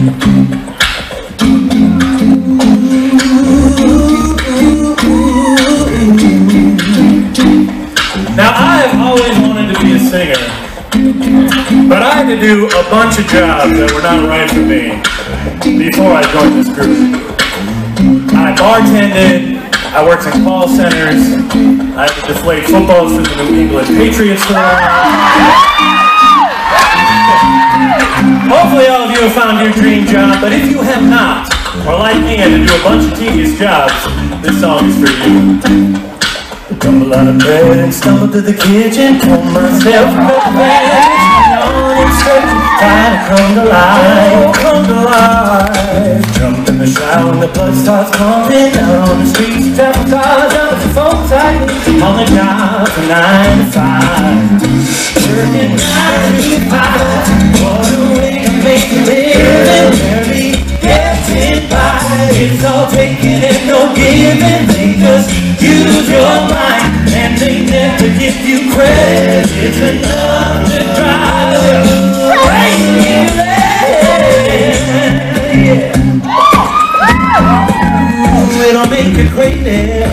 Now, I have always wanted to be a singer, but I had to do a bunch of jobs that were not right for me before I joined this group. I bartended, I worked in call centers, I had to deflate footballs for the New England Patriots for a while. Hopefully all of you have found your dream job, but if you have not, or like me had to do a bunch of tedious jobs, this song is for you. Tumble out of bed and stumble to the kitchen, pull myself up bed, yawning, stretching, trying to come to life, come to life. Jump in the shower and the blood starts pumping, out on the streets, traffic cars, out with the folks I meet, on the job from 9 to 5. Working 9 to 5, what a way to make a living, barely getting by. It's all taking and no giving, they just use your mind, and they never give you credit. It's enough to drive you crazy. Yeah. Ooh, it'll make you crazy.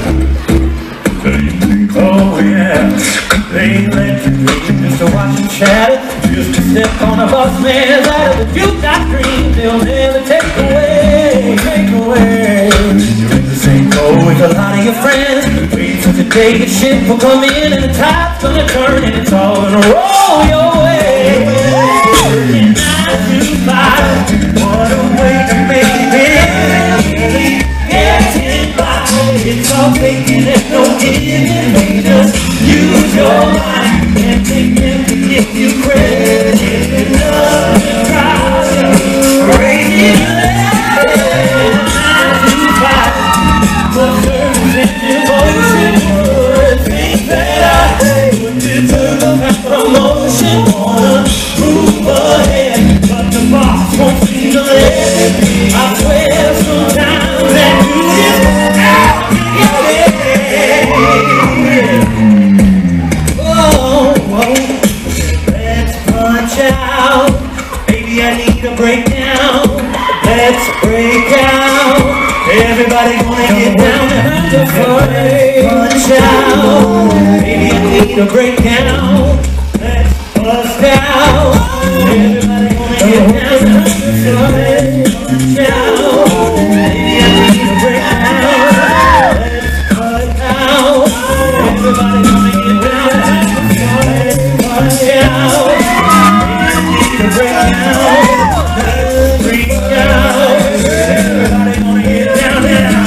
Oh yeah, they let you dream just to watch them shatter, just to step on a boss man's ladder. But you got dreams they'll never take away, take away. You're in the same boat with a lot of your friends, wait till the day the ship will come in and the tide's gonna turn and it's all gonna roll your way. Working 9 to 5, what a way to make it really getting by. It's all taking and no giving, they just use your mind and they never give you credit. It's enough to drive you crazy. 9 to 5, what serves in devotion, the things that I say would deserve a promotion. Wanna move ahead, but the boss won't seem to let it. I swear sometimes that you just out to get it. Oh, let's punch out. Baby, I need a breakdown. Let's break out. Everybody gonna get down and to punch out. Baby, I need a breakdown. Let's bust out. Everybody gonna get down and to punch out. Baby, I need a breakdown. Let's cut out. Everybody gonna get down and punch out. Baby, I need a breakdown. Let's freak out. Everybody gonna get down and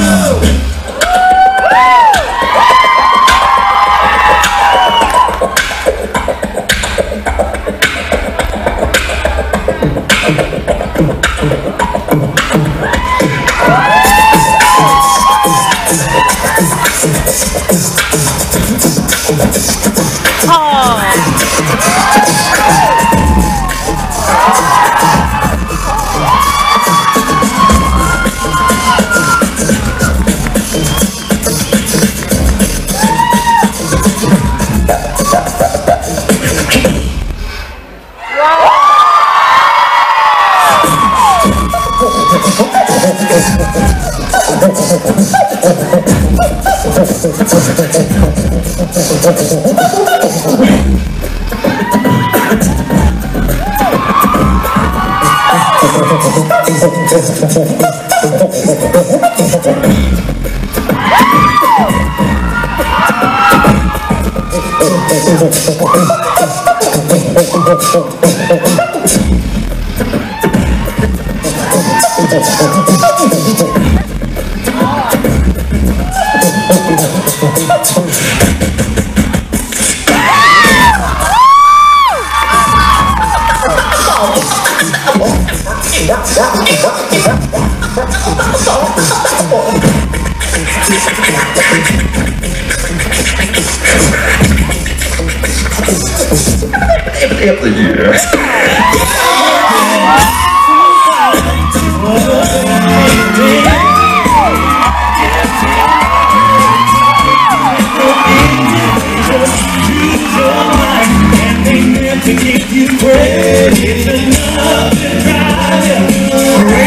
to give you credit, it's enough to drive you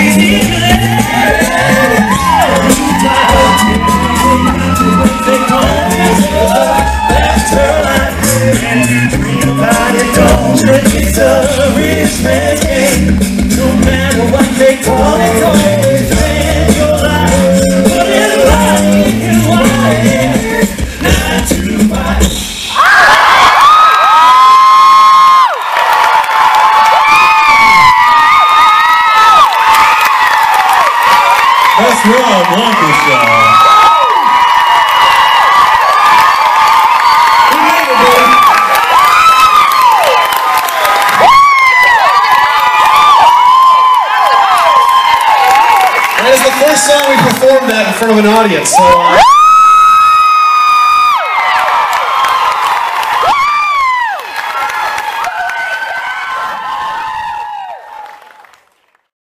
Rob Blankenship. And it's the first song we performed that in front of an audience, so